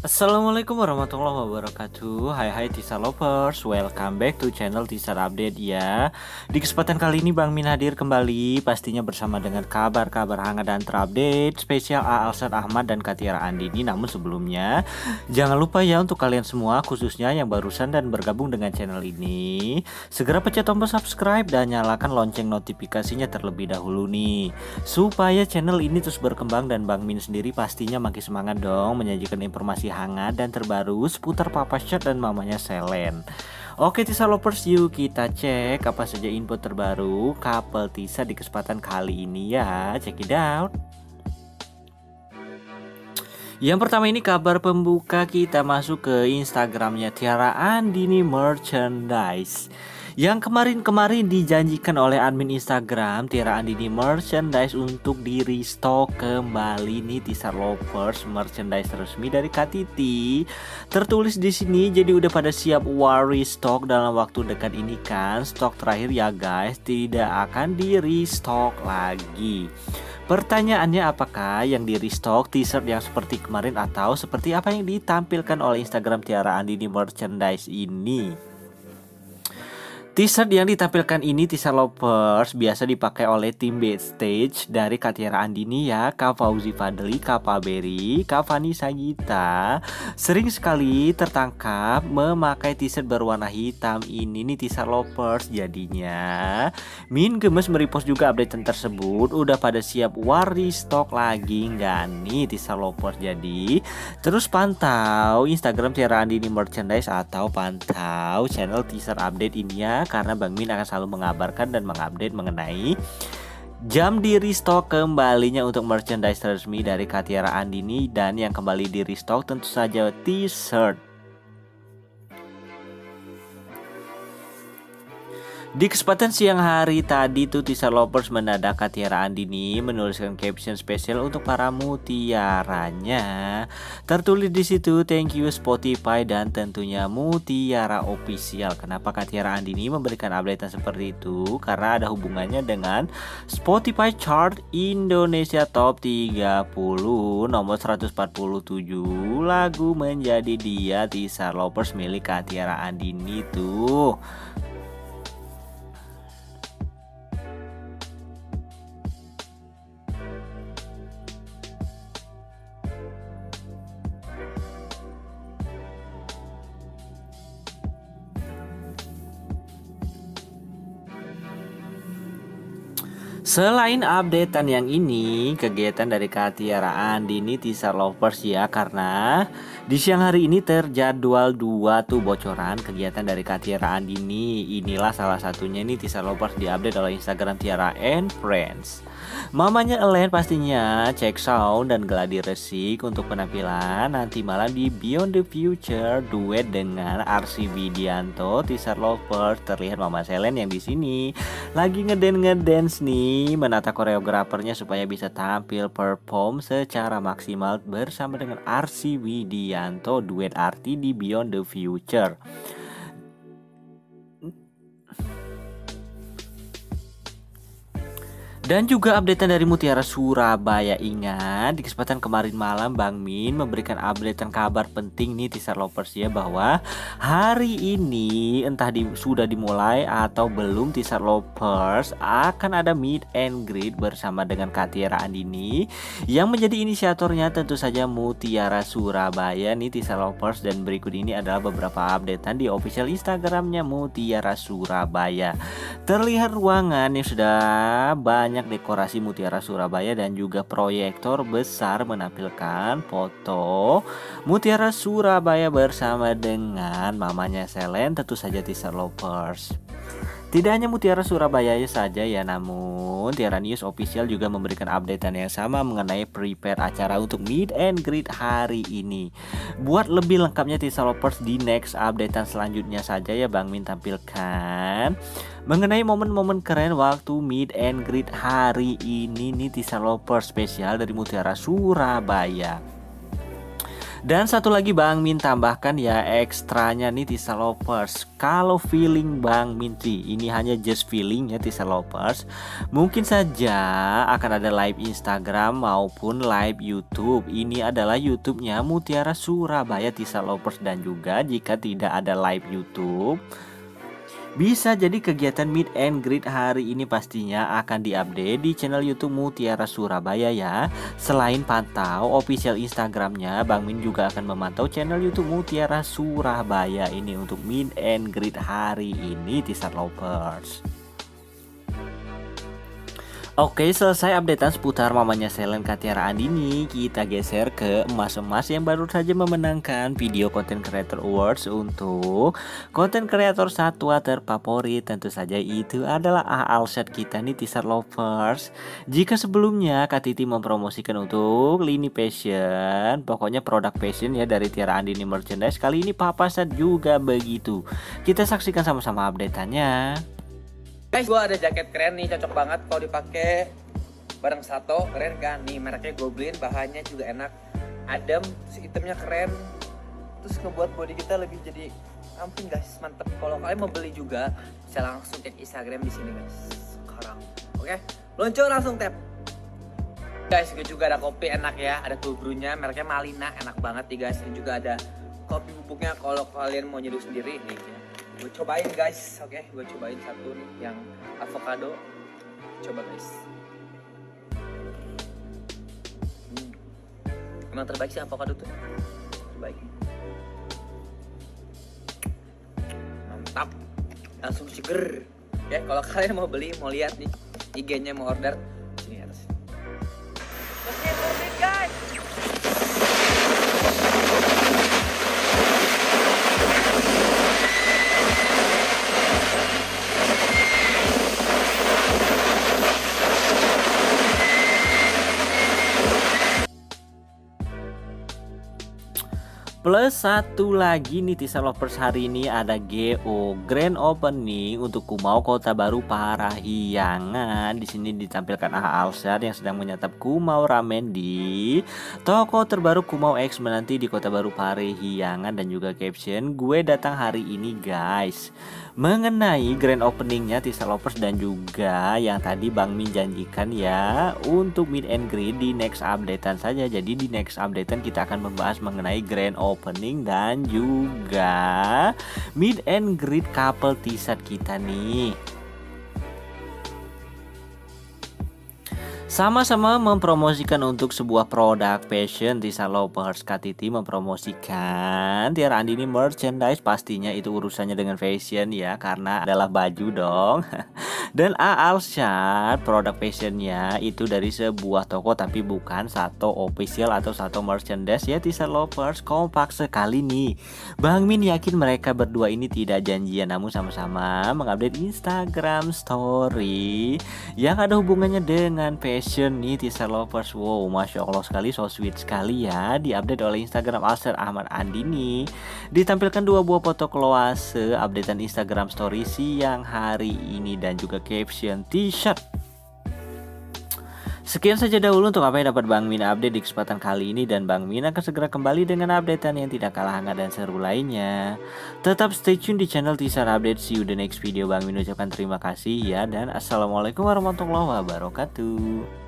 Assalamualaikum warahmatullahi wabarakatuh. Hai Tisa Lovers, welcome back to channel Tisa Update ya. Di kesempatan kali ini Bang Min hadir kembali, pastinya bersama dengan kabar-kabar hangat dan terupdate spesial Alsan Ahmad dan Katiara Andini. Namun sebelumnya, jangan lupa ya untuk kalian semua, khususnya yang barusan dan bergabung dengan channel ini, segera pencet tombol subscribe dan nyalakan lonceng notifikasinya terlebih dahulu nih, supaya channel ini terus berkembang dan Bang Min sendiri pastinya makin semangat dong menyajikan informasi hangat dan terbaru seputar Papa Chat dan mamanya Selen. Oke Tisa Lovers, yuk kita cek apa saja info terbaru couple Tisa di kesempatan kali ini ya. Check it out. Yang pertama ini kabar pembuka, kita masuk ke Instagramnya Tiara Andini Merchandise. Yang kemarin-kemarin dijanjikan oleh admin Instagram Tiara Andini Merchandise untuk di restock kembali nih Tisa Lovers, merchandise resmi dari KTT. Tertulis di sini, jadi udah pada siap war restock dalam waktu dekat ini kan. Stok terakhir ya guys, tidak akan di restock lagi. Pertanyaannya, apakah yang di restock t-shirt yang seperti kemarin atau seperti apa yang ditampilkan oleh Instagram Tiara Andini Merchandise ini? T-shirt yang ditampilkan ini Tisa Lovers biasa dipakai oleh tim backstage dari Katiara Andini ya, Kak Fauzi Fadli, Kak Paberi, Kak Fani Sagita. Sering sekali tertangkap memakai t-shirt berwarna hitam ini nih Tisa Lovers. Jadinya Min gemes merepost juga update tersebut. Udah pada siap war restock lagi nggak nih Tisa Lovers? Jadi terus pantau Instagram Tiara Andini Merchandise atau pantau channel Teaser Update ini ya, karena Bang Min akan selalu mengabarkan dan mengupdate mengenai jam di restock kembalinya untuk merchandise resmi dari Katiara Andini. Dan yang kembali di restock tentu saja t-shirt. Di kesempatan siang hari tadi tuh Tisa Lovers mendadak Katiara Andini menuliskan caption spesial untuk para mutiaranya. Tertulis di situ, thank you Spotify dan tentunya Mutiara Official. Kenapa Katiara Andini memberikan update seperti itu? Karena ada hubungannya dengan Spotify Chart Indonesia Top 30 nomor 147 lagu menjadi dia Tisa Lovers milik Katiara Andini tuh. Selain updatean yang ini, kegiatan dari Katiara Andini Tisa Lovers ya, karena di siang hari ini terjadwal dua tuh bocoran kegiatan dari Katiara Andini. Inilah salah satunya nih Tisa Lovers diupdate oleh Instagram Tiara and Friends. Mamanya Ellen pastinya cek sound dan geladi resik untuk penampilan nanti malam di Beyond the Future duet dengan Arsy Widianto. Tisa Lovers, terlihat Mama Selen yang di sini lagi ngedance nih, menata koreografernya supaya bisa tampil perform secara maksimal bersama dengan Arsy Widianto duet arti di Beyond the Future. Dan juga updatean dari Mutiara Surabaya. Ingat, di kesempatan kemarin malam Bang Min memberikan updatean kabar penting nih Tisa Lovers ya, bahwa hari ini entah sudah dimulai atau belum Tisa Lovers akan ada meet and greet bersama dengan Katiara Andini. Yang menjadi inisiatornya tentu saja Mutiara Surabaya nih Tisa Lovers. Dan berikut ini adalah beberapa updatean di official Instagramnya Mutiara Surabaya. Terlihat ruangan yang sudah banyak dekorasi Mutiara Surabaya dan juga proyektor besar menampilkan foto Mutiara Surabaya bersama dengan mamanya Selen, tentu saja Tisa Lovers. Tidak hanya Mutiara Surabaya saja ya, namun Tiara News Official juga memberikan updatean yang sama mengenai prepare acara untuk meet and greet hari ini. Buat lebih lengkapnya Tisa Lovers, di next updatean selanjutnya saja ya Bang Min tampilkan mengenai momen-momen keren waktu meet and greet hari ini nih Tisa Lovers, spesial dari Mutiara Surabaya. Dan satu lagi Bang Min tambahkan ya ekstranya nih Tisa Lovers. Kalau feeling Bang Min ini hanya just feeling ya Tisa Lovers. Mungkin saja akan ada live Instagram maupun live YouTube. Ini adalah YouTube-nya Mutiara Surabaya Tisa Lovers, dan juga jika tidak ada live YouTube, bisa jadi kegiatan meet and greet hari ini pastinya akan diupdate di channel YouTube Mutiara Surabaya ya. Selain pantau official Instagramnya, Bang Min juga akan memantau channel YouTube Mutiara Surabaya ini untuk meet and greet hari ini Teaser Lovers. Oke, selesai updatean seputar mamanya Selen Tiara Andini. Kita geser ke emas-emas yang baru saja memenangkan video Content Creator Awards untuk konten kreator satwa terfavorit. Tentu saja itu adalah Alset kita nih Teaser Lovers. Jika sebelumnya Kak Titi mempromosikan untuk lini fashion, pokoknya produk fashion ya dari Tiara Andini Merchandise, kali ini Papa Set juga begitu. Kita saksikan sama-sama updateannya. Guys, gua ada jaket keren nih, cocok banget kalau dipakai bareng Sato, keren kan? Nih mereknya Goblin, bahannya juga enak, adem, itemnya keren, terus ngebuat body kita lebih jadi ampun guys, mantep. Kalau kalian mau beli juga bisa langsung cek Instagram di sini guys sekarang. Oke, luncur langsung tap. Guys, gue juga ada kopi enak ya, ada tubuhnya, mereknya Malina, enak banget nih guys. Ini juga ada kopi bubuknya kalau kalian mau nyeduh sendiri nih ya. Gue cobain guys, oke, gue cobain satu nih yang avocado. Coba guys. Emang terbaik sih avocado tuh, terbaik. Mantap, langsung seger. Ya, kalau kalian mau beli, mau lihat nih IG-nya, mau order, sini atas. Mesin guys. Plus satu lagi nih Teaser Lovers, hari ini ada GO Grand Opening untuk Kumau Kota Baru Parahyangan. Di sini ditampilkan Alset yang sedang menyantap Kumau Ramen di toko terbaru Kumau X menanti di Kota Baru Parahyangan, dan juga caption gue datang hari ini guys. Mengenai grand openingnya Teaser Lovers, dan juga yang tadi Bang Min janjikan ya untuk meet and greet di next updatean saja. Jadi di next updatean kita akan membahas mengenai grand opening dan juga meet and greet couple teaser kita nih. Sama-sama mempromosikan untuk sebuah produk fashion. Teaser Lovers, Kak Titi mempromosikan Tiara Andini Merchandise, pastinya itu urusannya dengan fashion ya, karena adalah baju dong. Dan Alset produk fashionnya itu dari sebuah toko tapi bukan satu official atau satu merchandise ya Teaser Lovers. Kompak sekali nih. Bang Min yakin mereka berdua ini tidak janjian, namun sama-sama mengupdate Instagram story yang ada hubungannya dengan fashion nih Teaser Lovers. Wow, Masya Allah sekali, so sweet sekali ya. Diupdate oleh Instagram Alset Ahmad Andini. Ditampilkan dua buah foto keluarga updatean Instagram story siang hari ini, dan juga caption t-shirt. Sekian saja dahulu untuk apa yang dapat Bang Min update di kesempatan kali ini, dan Bang Min akan segera kembali dengan updatean yang tidak kalah hangat dan seru lainnya. Tetap stay tune di channel Teaser Update. See you the next video. Bang Min ucapkan terima kasih ya, dan assalamualaikum warahmatullahi wabarakatuh.